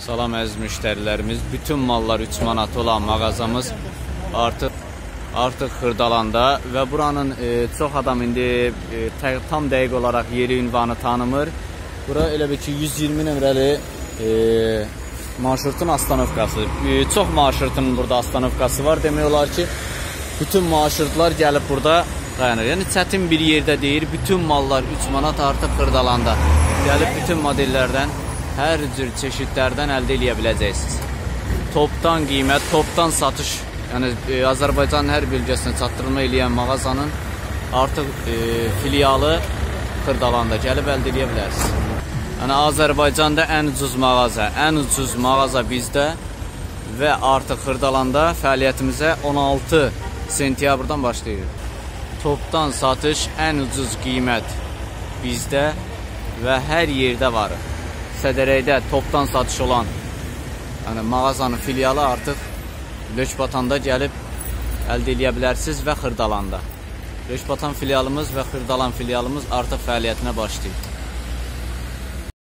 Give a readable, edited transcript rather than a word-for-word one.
Salam əziz müştərilərimiz. Bütün mallar 3 manat olan mağazamız artıq Xırdalanda və buranın çox adam indi tam dəqiq olaraq yeri, ünvanı tanımır. Bura elə bir ki 120 nömrəli marşrutun astanovkası. Çox marşrutun burada astanovkası var. Demək olar ki bütün marşrutlar gəlib burada dayanır. Yəni çətin bir yerdə deyir. Bütün mallar 3 manat artıq Xırdalanda. Gəlib bütün modellərdən, hər cür çeşidlərdən əldə edə biləcəksiniz. Topdan qiymət, topdan satış, yəni Azərbaycanın hər bölgəsinə çatdırılma eləyən mağazanın artıq filialı Xırdalanda gəlib əldə edə bilərsiniz. Yəni Azərbaycanda ən ucuz mağaza bizdə və artıq Xırdalanda fəaliyyətimizə 16 sentyabrdan başlayır. Topdan satış, ən ucuz qiymət bizdə və hər yerdə var. Sədərəkdə topdan satış olan mağazanın filialı artıq Lökbatanda gəlib əldə edə bilərsiniz və Xırdalanda. Lökbatan filialımız və Xırdalan filialımız artıq fəaliyyətinə başlayır.